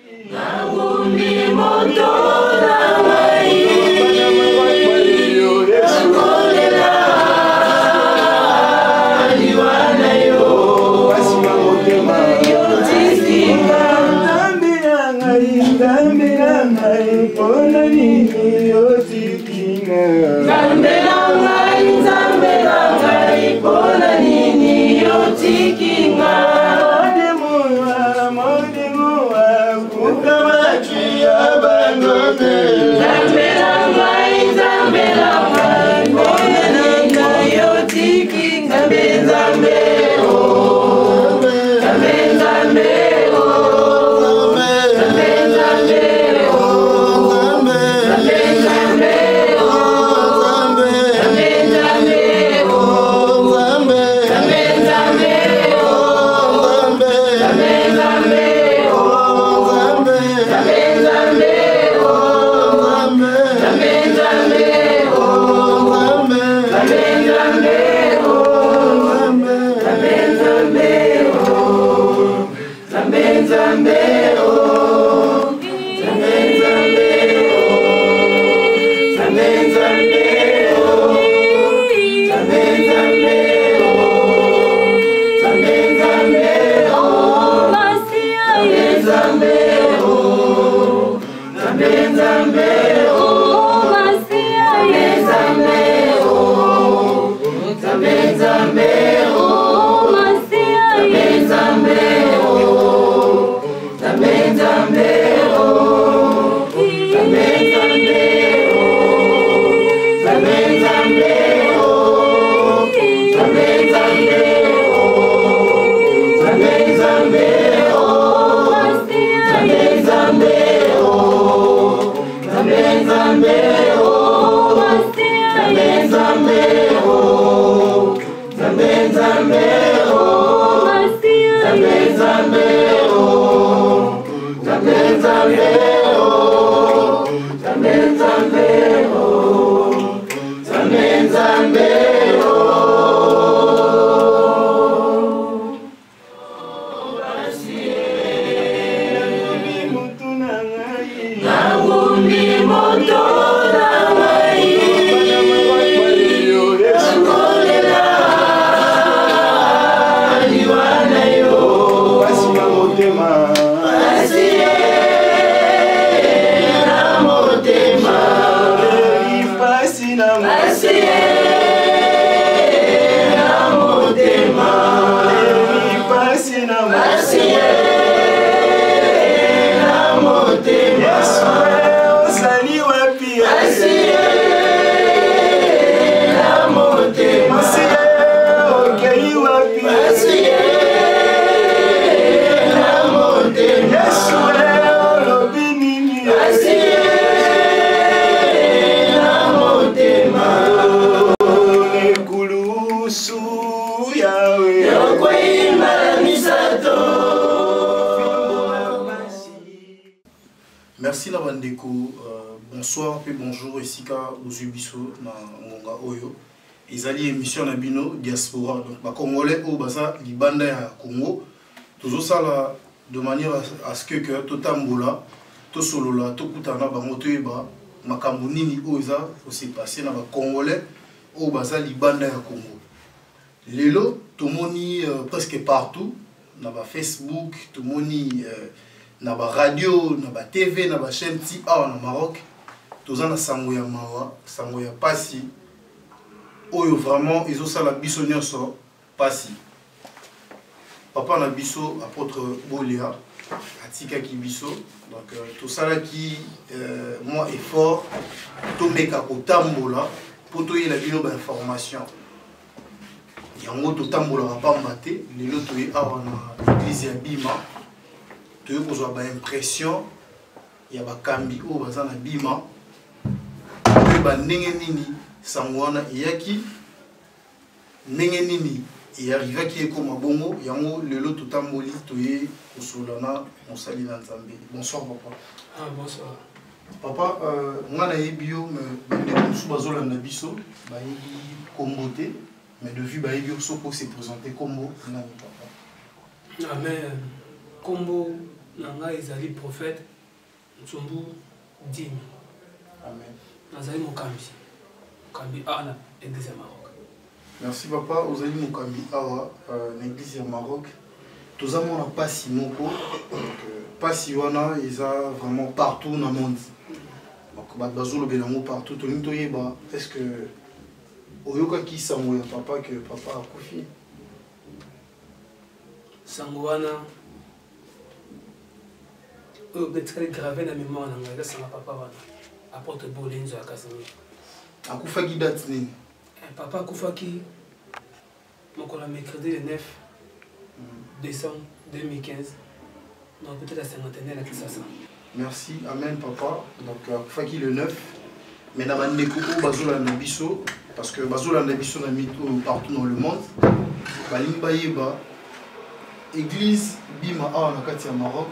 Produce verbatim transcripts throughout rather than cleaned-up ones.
Merci la bandeko, euh, bonsoir et bonjour ici ka Ozubiso na Ngonga Oyo. Ezali émission na bino diaspora donc ba congolais au basa libanda ya Congo. Toujours ça là de manière à ce que que totambola, to solola, to kutana ba moto eba makambo nini oza aussi passé na ba congolais au basa libanda ya Congo. Lelo tomoni euh, presque partout na ba Facebook, tomoni euh, na ba radio, na ba T V, na ba chaîne T A na Maroc, tous en sango ya mawa, sango ya pasi. Oyo vraiment ils ont ça la biso nyonso pasi. Papa na biso apôtre Bolia, atika ki biso. Donc euh, tout ça là qui euh, moi effort tomber ka kotambola pour to yela bino ba information. Yango to tambola pa maté, lelo to yi awa na église ya Bima. Tu veux qu'on ait l'impression il y a des cambi ou des bima il y a nini sangwana yaki nini il arrive qui est comme bongo yango lelo tutamboli toye usulana musali na nzambe. Bonsoir papa. Ah bonsoir papa euh ngana yebio me ndeko musu bazola na biso ba yebi kombote mais de vue ba yebi soko se présenter comme nani papa. Ah mais combo nanga ezali prophète Ntsumbu Dimi. Amen. Nazali mokambi. Mokambi ana église ya Maroc. Merci papa, ozali mokambi awa l'église ya Maroc. Tous amons na pasi moko. Pasi wana eza vraiment partout dans le monde. Donc bat bazolo belango partout to nito yeba est-ce que oyoka ki sango ya papa que papa a akufi. Sango wana oyo betikali gravé na mémoire na ngai eza papa wana apôtre Bolenzo ya Casamance. Akufaki date nini? Papa akufaki mokolo mercredi le neuf décembre deux mille quinze. Donc peut-être la cinquantenaire à Kisasa. Merci, amen papa. Donc akufaki le neuf. Mais na bandeko ko bazola na biso parce que bazola na biso na mito partout dans le monde. Balingi bayeba église bima awa na kati ya Maroc.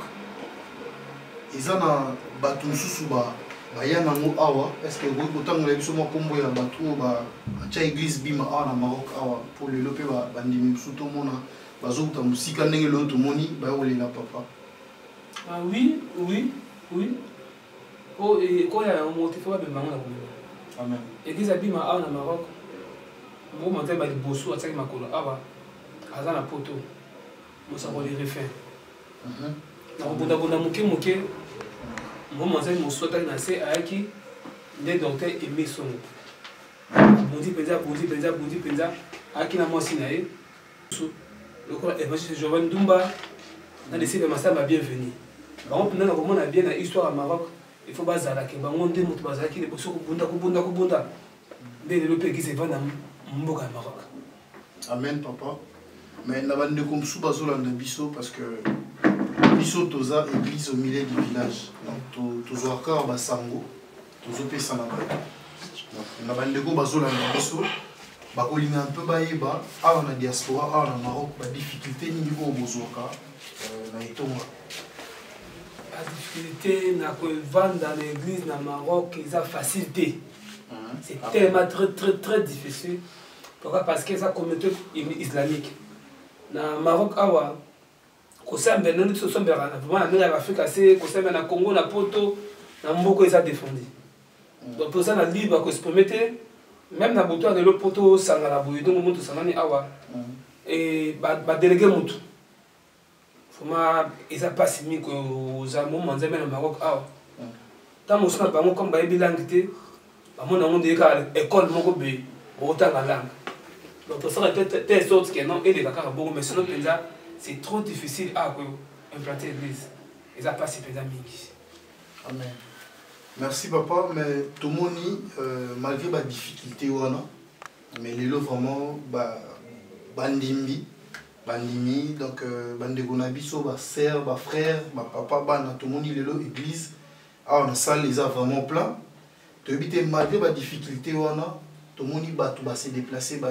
Eza na bato mosusu ba baya nango awa. Est-ce que vous kotangola biso mo kombo ya bato ba acha église bima awa na Maroc awa pour le lope ba bandimi mosusu to mona bazokuta musika ndenge lo to moni ba olela papa. Ah oui, oui, oui. Oh, et quand il y a un mot, il faut pas me Amen. Église abima awa na Maroc. Bon monter ba liboso ataki makolo awa. Aza na poto. Mosa ko les refait. Mhm. Na bunda bunda muke muke. Bon monter moso ataki na se ayaki des docteurs aimé son. Bondi penza bondi penza bondi penza ayaki na mosi na ye. Le quoi évangile Jovan Dumba na laissé le massacre bienvenue. Bon pendant que on a bien la histoire à Maroc. Il faut pas zala que bango ndé mutu bazaki le boso ko bunda ko bunda ko bunda. Ndé le pays qui se vend na mboka ya Maroc. Amen papa. Mais na bande comme sous bazolanda biso parce que biso toza église au milieu du village. Donc to tozo ka basango, tozo pesa na ba. Donc na bande ko bazolanda biso bakolinga un peu baeba awa na diaspora awa na Maroc ba difficulté ni niveau bozoka na etonga. La difficulté na ko vendre dans l'église na Maroc, ils a facilité. C'est tellement très très très difficile. Pourquoi? Parce que ça communauté islamique. Na Maroc awa kosembe nani so sombe rana vraiment na Afrique assez kosembe na Congo na poto na mboko ils a défendu. Donc pour ça na libre ko se promettre même na boto na le poto sangala boyo donc moto sangani awa et ba ba délégué moto. Foma ils a pas simi ko za mo manze na Maroc awa. Tant mo sona bango comme ba bilangité ba mo na mo de ka école moko be bota la langue. Donc pour ça telle sorte que non et les d'accord bon mais sinon c'est trop difficile à implanter l'église. Ils a pas si pédant mingi. Amen. Merci papa mais tout le monde euh, malgré la difficulté wana mais les lots vraiment ba bandimbi bandimi donc bande gona biso ba sœur ba frère ba papa bana tout le monde les lots église ah on a salle les a vraiment plein. Tu habiter malgré la difficulté wana tout le monde ba tout ba se déplacer ba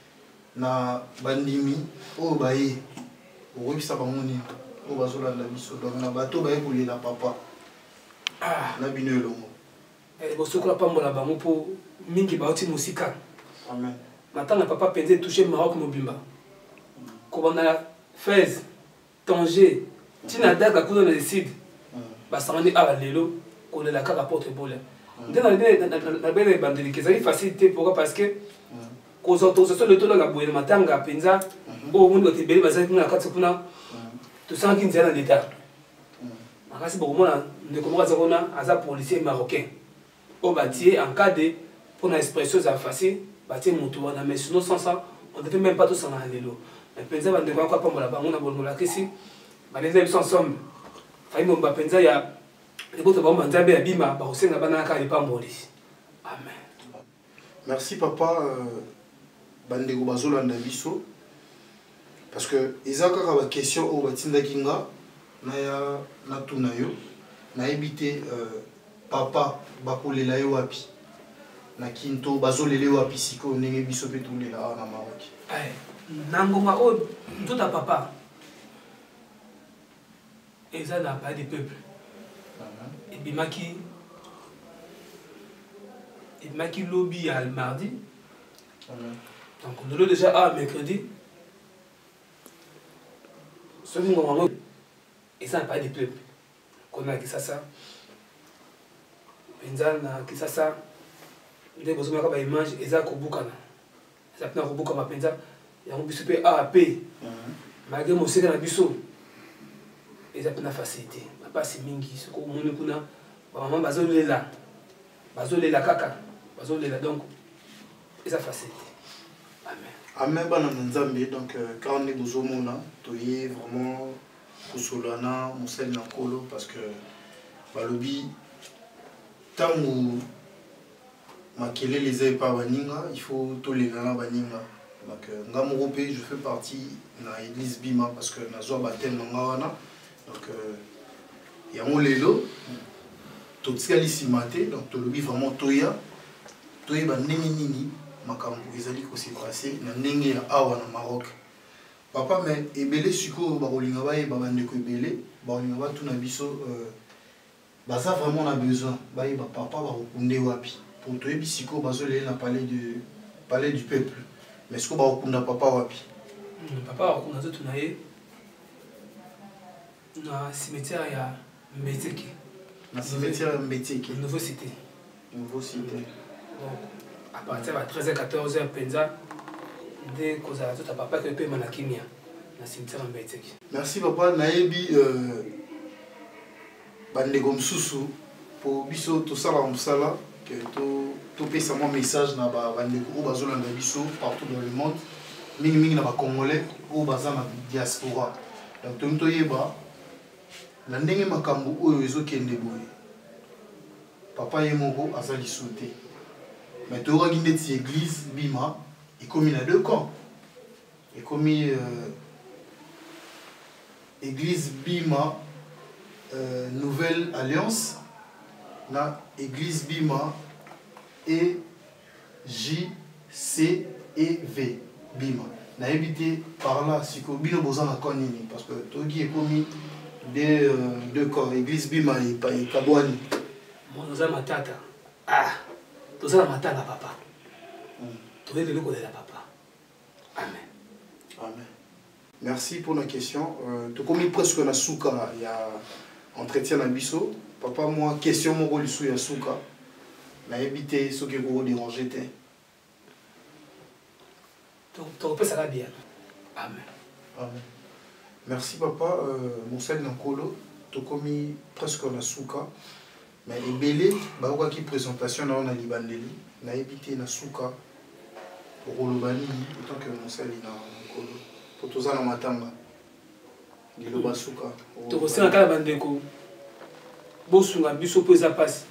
na bandimi o baye o bisa bamoni o bazola la biso donc na bato baye kolela papa ah na bino elongo eh bosokola pambola bango po mingi baoti musika. Amen. Maintenant papa penze toucher Maroc mobimba ko bana Fès Tanger tina daga kuno na sud basangani ala lelo ko lela ka porte bola ndena na bele bandeli kezali facilité pourquoi? Parce que aux autorisations de tout le monde matanga penza au monde de beli bazaki na kati kuna to sanki nzela d'état makasi beaucoup na ne comment ça on a asa policier marocain au bâtier en cas de pour une expression ça facile bâtier moto na mais sinon sans ça on devait même pas tout s'en aller là mais penza bande kwa kwa pambola bango na bolmola kesi baleza biso ensemble fayi mo ba penza ya eboto ba manzabe ya bima ba osenga bana ka ipamboli. Amen. Merci papa euh... bandeko bazolanda biso parce que ezaka ka ba question o batinda kinga na ya na tuna yo na ebité euh, papa bakolela yo wapi na kinto bazolele wapi siko ndenge biso pe tulela na Maroc ay nangoma o tout à papa eza na pas de peuple et bimaki et bimaki lobby à mardi. Donc on est déjà à mercredi. Ce qui m'a et ça n'a pas de peuple. Qu'on a qui ça ça. Penza na qui ça ça. Dès que vous avez une image, ils ont beaucoup ils ont beaucoup comme penza. Ils ont biso pe A P. Malgré mon secret na biso. Ils ont une facilité. Pas si mingi. Ce qu'on moni kuna. Maman bazolela. Bazolela kaka. Bazolela donc. Ils ont facilité. Amen. Amen bana nzambe donc quand on est besoin mona, toyé vraiment kusolana, mosel na kolo parce que balobi tangu makele les ailes pas baninga, il faut tolérer na baninga. Donc ngamo groupe je fais partie na église Bima parce que na zo baptême na wana. Donc yango lelo to tsali simate donc tolobi vraiment toya toye ba ndenge nini makambo ezali ko se passer na ndenge ya awa na Maroc. Papa mais ebele siko ba kolinga ba e ba bande ko ebele ba kolinga ba tuna biso euh baza vraiment on a besoin ba e ba papa ba kokunde wapi pour toye bisiko bazolele na parler de parler du peuple mais ce que ba kokunda papa wapi papa wa kuna zo tunaye na cimetière ya Mbeteke na cimetière Mbeteke Nouveau Cité Nouveau Cité donc à partir de treize heures quatorze heures penza dès que ça tout papa que peut manakimia na cimetière Mbeteke. Merci papa nayebi euh bande comme susu pour biso to sala msala que to to pesa mon message na ba bande ko bazolanda biso partout dans le monde mingi mingi na ba congolais ou baza na diaspora donc to to yeba na ndenge makambo oyo ezokende boye papa ye moko azali sauté mais to rogi ndeti église Bima et comme il a deux camps et comme euh, église Bima euh, Nouvelle Alliance na église Bima et J C E V Bima na habité par là si ko bino bozana konini parce que togi est commis de euh, deux camps église Bima et pas Kabwani mon za matata ah to ça matanga papa to vele le la papa amen amen. Merci pour la question euh, to commis presque na souka il y a entretien na biso papa moi question mon rôle sous ya souka na habité ce que vous déranger té donc to peut ça va bien amen amen. Merci papa euh, Monsel Nankolo to commis presque na souka mais ebele ba ko ki présentation na na libandeli na habité na souka pour lobani autant que Monsel na Nankolo pour tous na matanga liloba souka to ko sala kala bandeko bosunga biso pesa passe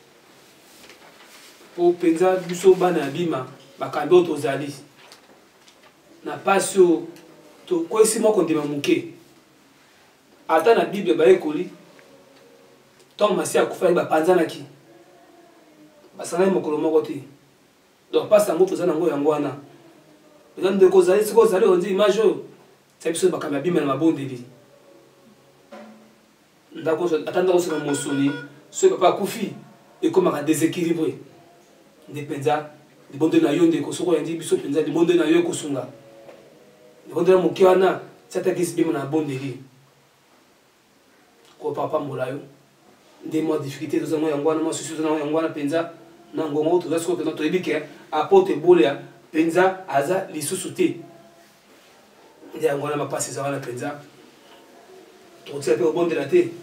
pour penza biso bana Bima bakambi tozali na pasio to kwesi moko ndima muke ata na bible ba ekoli tant masi akufa ba panzanaki basana mokolo moko te donc pas sango tozana ngo yango wana besoin de kozali siko zali on dit image ça biso bakambi Bima na mabondeli ndako atanda ko sema mosoni ce papa kufi et comme un déséquilibré de penza de bonde na yo ndeko soko yandi biso penza de bonde na yo kosunga de bonde na mokiwana cette église Bima na bondeli ko papa molayo des mois difficulté de zango yangwana mo susu na yangwana penza na ngongo to zasko penza to ebike apote bolia penza aza lisusu te ndi yangwana mapasi za wana penza to tsela pe bonde la te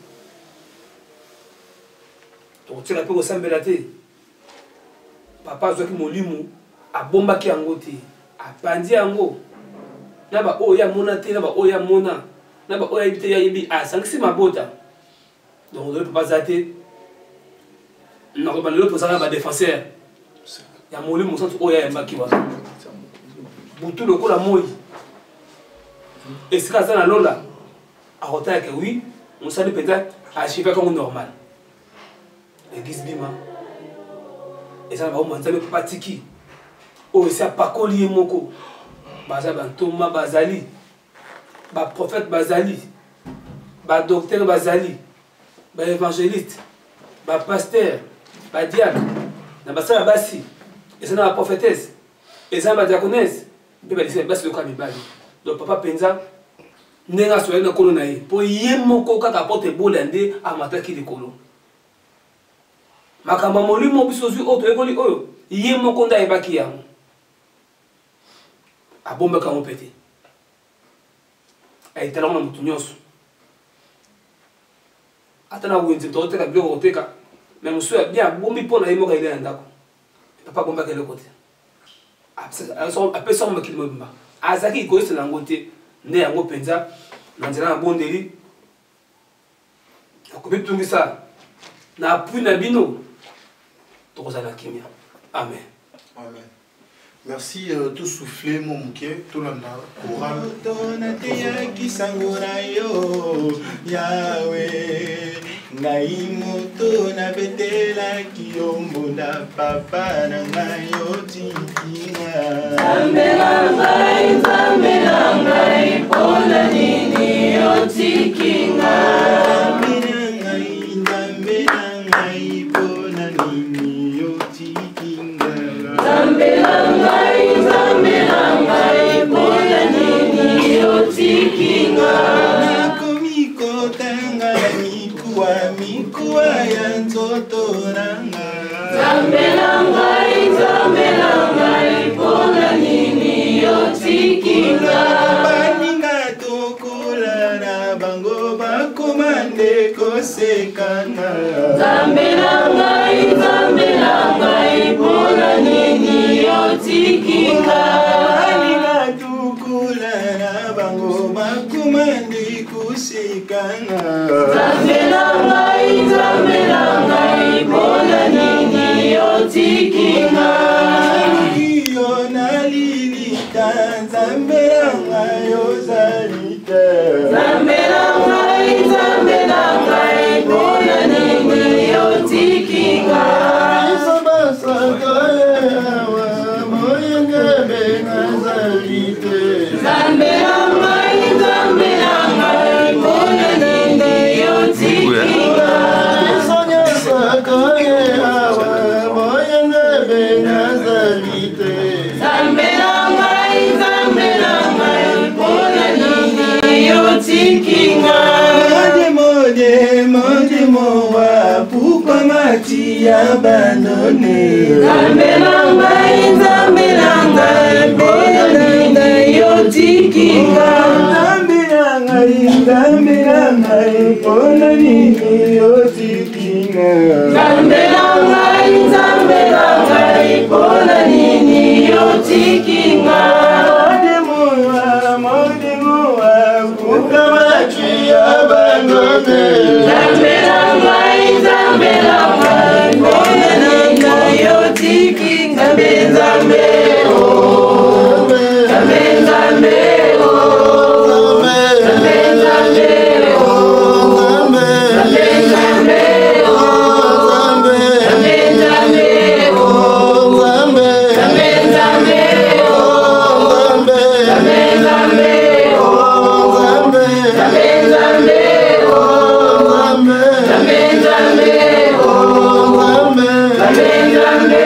to tsela pe ko sambela te papa zoki molimu abombaki yango te apandi yango na ba oya mona te na ba oya mona na ba oya ibite ya ibi asangisi mabota donc le papa zate na ko banelo posana ba défenseur ya molimu santu oya yambaki wa butu lokola moi esika sana lola arota que oui on sait peut-être à chiffre comme normal l'église Bima et ça va au moins ça me patiki o ça pas collier moko baza bantoma bazali ba prophète bazali ba docteur bazali ba évangéliste ba pasteur ba diacre na basala basi et ça na prophétesse et ça ba diaconesse et ba lycée basi le kamibali donc papa penza Nenga soye na kolo na ye. Po ye moko kaka porte bolande amataki likolo. Makamba molimo biso zwi oto ekoli oyo. Ye moko nda ebaki yango. Abomba kango pete. Ay tala na mutu nyonso. Atana wenze to teka bio oteka. Mais musu ya bien bombi pona ye moko ile ndako. Papa bomba kele kote. Après ça on me kile mobimba. Azaki ko ese na ngote nde yango penza na nzela na bondeli. Akobi tungisa na appui na bino. Tokozala kimia. Amen. Amen. Merci, euh, tout soufflé, mon mouquet, tout le monde, choral. Yahweh, Naimoto na betela kiombo na papa na ngayo tikinga. Zambela ngai, zambela ngai, pona nini yo tikinga. Zambela ngai, zambela ngai, pona nini yo tikinga. Zambela ngai, zambela ngai, pona nini yo tikinga. Nakomi kotanga mikuwa mikuwa ya nzoto nanga. Zambela ngai, zambela ngai, pona nini yo tikinga. Baninga tokola na bango bakomande kosekanga. Zambela ngai, zambela ngai, pona nini yo tikinga. Baninga tokola na bango bakomande kosekanga. Zambela ngai, zambela ngai, pona nini yo tikinga. Yo nalilita zambela ngai ozalita. Zambela ngai, zambela ngai, pona nini yo tikinga. Zambela ngai, zambela ngai, pona nini yo tikinga. Zambela ngai, zambela ngai, pona nini yo tikinga. Mode mode mode moa, pourquoi m'as-tu abandonné? Zambela ngai, zambela ngai, pona nini yo tikinga. Zambela ngai, zambela ngai, pona nini yo tikinga. Zambela ngai, zambela ngai, pona nini yo tikinga. Mode moa, mode moa, pourquoi m'as-tu abandonné? Zambela ngai, zambela ngai, pona nini yo tikinga. Zambe, zambe, oh, zambe, zambe, oh, zambe, zambe, oh, zambe, zambe, oh, zambe, zambe, oh, zambe, zambe, oh, zambe, zambe, oh, zambe, zambe, oh, zambe, zambe, oh, zambe, zambe,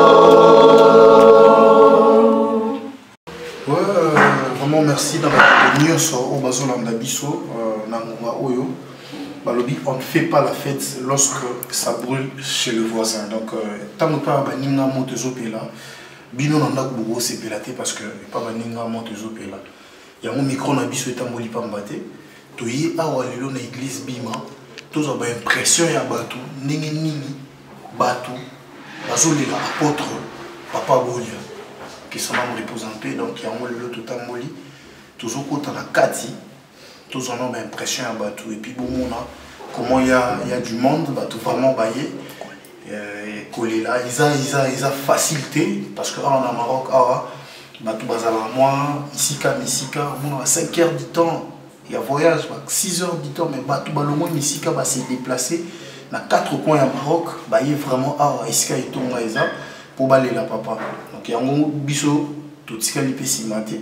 Vraiment merci d'avoir nyonso o bazolanda biso na ngonga oyo balobi on ne fait pas la fête lorsque ça brûle chez le voisin. Donc tant que pas baninga moto zopela bino na ndako bobo sepela te parce que pas baninga moto zopela. Ya mon micro na biso etamboli pamba te. Toyi awa lelo na église bima tozo ba impression ya bato ndenge nini bato bazolela apôtre Papa Bolia qui sont membres représentés. Donc il y a un lelo totamboli toujours kota na kati tous en ont impression à bateau et puis bon comment il y a il y a du monde bateau vraiment baillé collé là ils a ils a ils a facilité parce que en Maroc ah bateau bazala moi ici ka ici ka on a cinq heures du temps il y a voyage six heures du temps mais bateau balongo ici ka va se déplacer dans quatre coins à Maroc baillé vraiment ah ici ka itonga isa pour baler la papa donc il y a un biso tout ce qu'il peut s'y mater.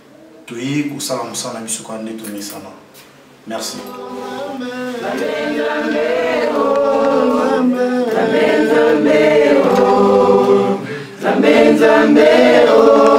Merci. Merci.